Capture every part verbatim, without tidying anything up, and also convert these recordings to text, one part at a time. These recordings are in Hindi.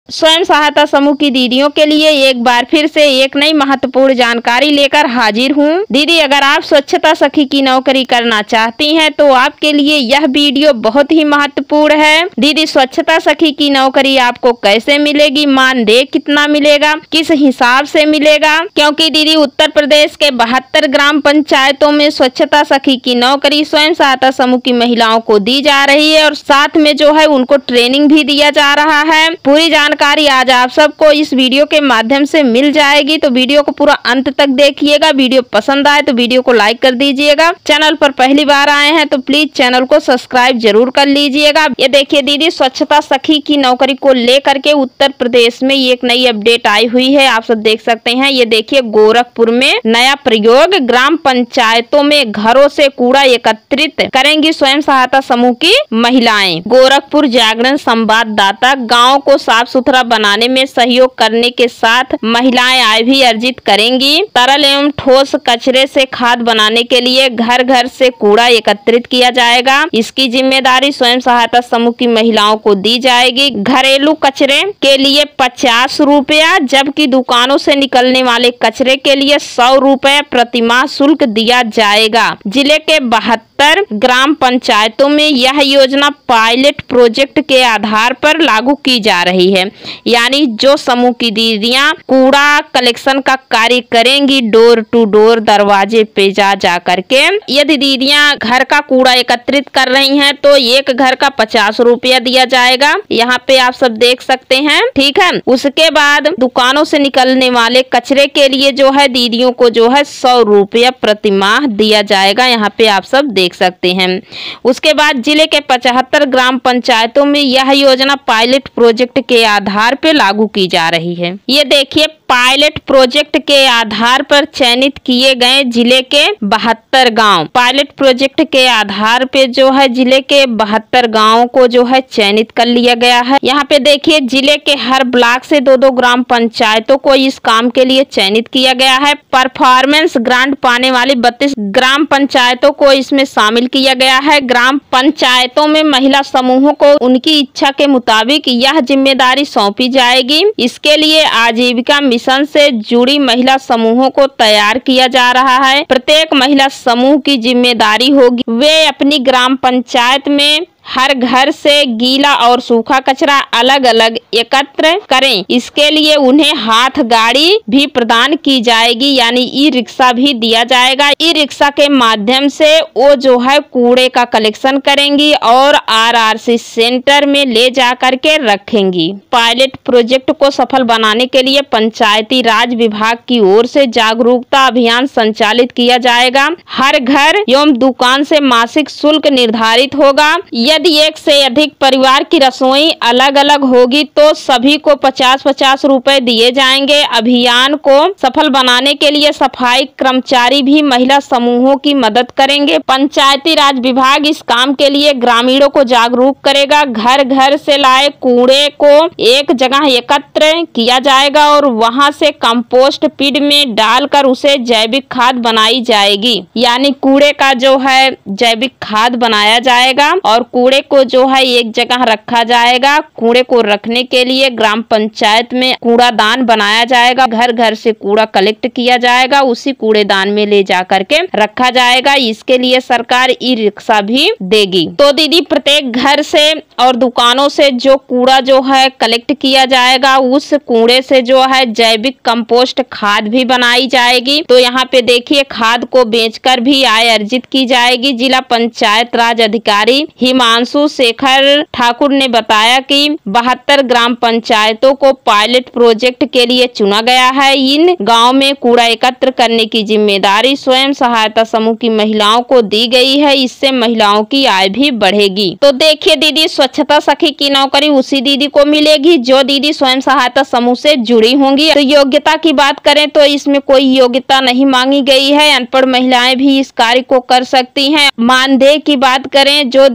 स्वयं सहायता समूह की दीदियों के लिए एक बार फिर से एक नई महत्वपूर्ण जानकारी लेकर हाजिर हूँ। दीदी, अगर आप स्वच्छता सखी की नौकरी करना चाहती हैं तो आपके लिए यह वीडियो बहुत ही महत्वपूर्ण है। दीदी, स्वच्छता सखी की नौकरी आपको कैसे मिलेगी, मानदेय कितना मिलेगा, किस हिसाब से मिलेगा, क्योंकि दीदी उत्तर प्रदेश के बहत्तर ग्राम पंचायतों में स्वच्छता सखी की नौकरी स्वयं सहायता समूह की महिलाओं को दी जा रही है और साथ में जो है उनको ट्रेनिंग भी दिया जा रहा है। पूरी जानकारी आज आप सबको इस वीडियो के माध्यम से मिल जाएगी, तो वीडियो को पूरा अंत तक देखिएगा। वीडियो पसंद आए तो वीडियो को लाइक कर दीजिएगा। चैनल पर पहली बार आए हैं तो प्लीज चैनल को सब्सक्राइब जरूर कर लीजिएगा। ये देखिए दीदी, स्वच्छता सखी की नौकरी को लेकर के उत्तर प्रदेश में एक नई अपडेट आई हुई है, आप सब देख सकते हैं। ये देखिए गोरखपुर में नया प्रयोग, ग्राम पंचायतों में घरों से कूड़ा एकत्रित करेंगी स्वयं सहायता समूह की महिलाएं। गोरखपुर जागरण संवाददाता गाँव को साफ सुथरा बनाने में सहयोग करने के साथ महिलाएं आय भी अर्जित करेंगी। तरल एवं ठोस कचरे से खाद बनाने के लिए घर घर से कूड़ा एकत्रित किया जाएगा। इसकी जिम्मेदारी स्वयं सहायता समूह की महिलाओं को दी जाएगी। घरेलू कचरे के लिए पचास रुपया, जबकि दुकानों से निकलने वाले कचरे के लिए सौ रुपए प्रतिमाह शुल्क दिया जाएगा। जिले के बहत्तर ग्राम पंचायतों में यह योजना पायलट प्रोजेक्ट के आधार पर लागू की जा रही है। यानी जो समूह की दीदियां कूड़ा कलेक्शन का कार्य करेंगी, डोर टू डोर, दरवाजे पे जा जा करके, यदि दीदियां घर का कूड़ा एकत्रित कर रही हैं तो एक घर का पचास रुपया दिया जाएगा। यहाँ पे आप सब देख सकते हैं, ठीक है। उसके बाद दुकानों से निकलने वाले कचरे के लिए जो है दीदियों को जो है सौ रुपया प्रतिमाह दिया जाएगा। यहाँ पे आप सब देख सकते हैं। उसके बाद जिले के पचहत्तर ग्राम पंचायतों में यह योजना पायलट प्रोजेक्ट के आधार पर लागू की जा रही है। ये देखिए, पायलट प्रोजेक्ट के आधार पर चयनित किए गए जिले के बहत्तर गांव, पायलट प्रोजेक्ट के आधार पे जो है जिले के बहत्तर गांवों को जो है चयनित कर लिया गया है। यहाँ पे देखिए, जिले के हर ब्लॉक से दो दो ग्राम पंचायतों को इस काम के लिए चयनित किया गया है। परफॉर्मेंस ग्रांट पाने वाली बत्तीस ग्राम पंचायतों को इसमें शामिल किया गया है। ग्राम पंचायतों में महिला समूहों को उनकी इच्छा के मुताबिक यह जिम्मेदारी सौंपी जाएगी। इसके लिए आजीविका मिशन से जुड़ी महिला समूहों को तैयार किया जा रहा है। प्रत्येक महिला समूह की जिम्मेदारी होगी वे अपनी ग्राम पंचायत में हर घर से गीला और सूखा कचरा अलग अलग एकत्र करें। इसके लिए उन्हें हाथ गाड़ी भी प्रदान की जाएगी, यानी ई रिक्शा भी दिया जाएगा। ई रिक्शा के माध्यम से वो जो है कूड़े का कलेक्शन करेंगी और आरआरसी सेंटर में ले जा कर के रखेंगी। पायलट प्रोजेक्ट को सफल बनाने के लिए पंचायती राज विभाग की ओर से जागरूकता अभियान संचालित किया जाएगा। हर घर एवं दुकान से मासिक शुल्क निर्धारित होगा। यदि एक से अधिक परिवार की रसोई अलग अलग होगी तो सभी को पचास पचास रुपए दिए जाएंगे। अभियान को सफल बनाने के लिए सफाई कर्मचारी भी महिला समूहों की मदद करेंगे। पंचायती राज विभाग इस काम के लिए ग्रामीणों को जागरूक करेगा। घर घर से लाए कूड़े को एक जगह एकत्र किया जाएगा और वहां से कंपोस्ट पिट में डालकर उसे जैविक खाद बनाई जाएगी। यानी कूड़े का जो है जैविक खाद बनाया जाएगा और कूड़े को जो है एक जगह रखा जाएगा। कूड़े को रखने के लिए ग्राम पंचायत में कूड़ादान बनाया जाएगा। घर घर से कूड़ा कलेक्ट किया जाएगा, उसी कूड़ेदान में ले जा करके रखा जाएगा। इसके लिए सरकार ई रिक्शा भी देगी। तो दीदी, प्रत्येक घर से और दुकानों से जो कूड़ा जो है कलेक्ट किया जाएगा, उस कूड़े से जो है जैविक कंपोस्ट खाद भी बनाई जाएगी। तो यहाँ पे देखिए, खाद को बेचकर भी आय अर्जित की जाएगी। जिला पंचायत राज अधिकारी हिमांशु शेखर ठाकुर ने बताया कि बहत्तर ग्राम पंचायतों को पायलट प्रोजेक्ट के लिए चुना गया है। इन गांव में कूड़ा एकत्र करने की जिम्मेदारी स्वयं सहायता समूह की महिलाओं को दी गई है। इससे महिलाओं की आय भी बढ़ेगी। तो देखिए दीदी, स्वच्छता सखी की नौकरी उसी दीदी को मिलेगी जो दीदी स्वयं सहायता समूह से जुड़ी होंगी। तो योग्यता की बात करें तो इसमें कोई योग्यता नहीं मांगी गई है। अनपढ़ महिलाएं भी इस कार्य को कर सकती हैं। मानदेय की बात करें, जो दीदी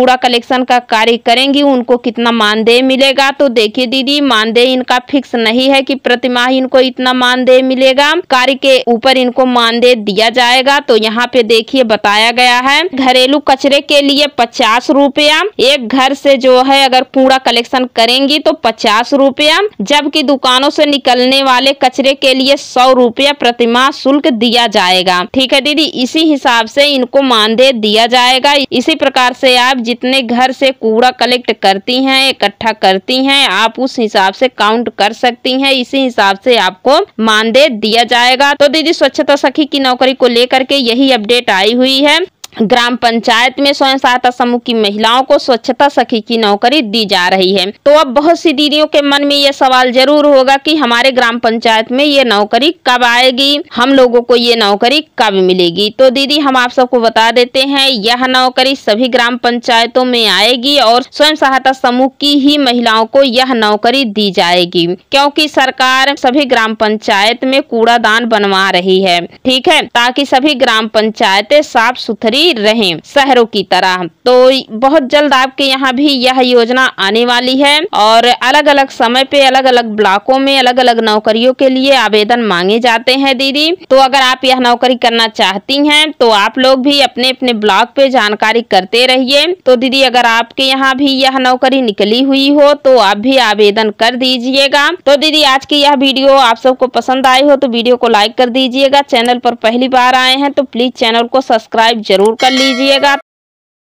कूड़ा कलेक्शन का कार्य करेंगी उनको कितना मानदेय मिलेगा। तो देखिए दीदी, मानदेय इनका फिक्स नहीं है कि प्रतिमाह इनको इतना मानदेय मिलेगा, कार्य के ऊपर इनको मानदेय दिया जाएगा। तो यहाँ पे देखिए बताया गया है, घरेलू कचरे के लिए पचास रुपया, एक घर से जो है अगर कूड़ा कलेक्शन करेंगी तो पचास रुपया, जबकि दुकानों से निकलने वाले कचरे के लिए सौ रुपया प्रतिमाह शुल्क दिया जाएगा। ठीक है दीदी, इसी हिसाब से इनको मानदेय दिया जाएगा। इसी प्रकार से आप जितने घर से कूड़ा कलेक्ट करती हैं, इकट्ठा करती हैं, आप उस हिसाब से काउंट कर सकती हैं, इसी हिसाब से आपको मानदेय दिया जाएगा। तो दीदी, स्वच्छता सखी की नौकरी को लेकर के यही अपडेट आई हुई है। ग्राम पंचायत में स्वयं सहायता समूह की महिलाओं को स्वच्छता सखी की नौकरी दी जा रही है। तो अब बहुत सी दीदियों के मन में ये सवाल जरूर होगा कि हमारे ग्राम पंचायत में ये नौकरी कब आएगी, हम लोगों को ये नौकरी कब मिलेगी। तो दीदी, हम आप सबको बता देते हैं, यह नौकरी सभी ग्राम पंचायतों में आएगी और स्वयं सहायता समूह की ही महिलाओं को यह नौकरी दी जाएगी, क्योंकि सरकार सभी ग्राम पंचायत में कूड़ादान बनवा रही है। ठीक है, ताकि सभी ग्राम पंचायतें साफ सुथरी रहें शहरों की तरह। तो बहुत जल्द आपके यहाँ भी यह योजना आने वाली है और अलग अलग समय पे अलग अलग ब्लॉकों में अलग अलग नौकरियों के लिए आवेदन मांगे जाते हैं दीदी। तो अगर आप यह नौकरी करना चाहती हैं तो आप लोग भी अपने अपने ब्लॉक पे जानकारी करते रहिए। तो दीदी, अगर आपके यहाँ भी यह नौकरी निकली हुई हो तो आप भी आवेदन कर दीजिएगा। तो दीदी, आज की यह वीडियो आप सबको पसंद आई हो तो वीडियो को लाइक कर दीजिएगा। चैनल पर पहली बार आए हैं तो प्लीज चैनल को सब्सक्राइब जरूर कर लीजिएगा।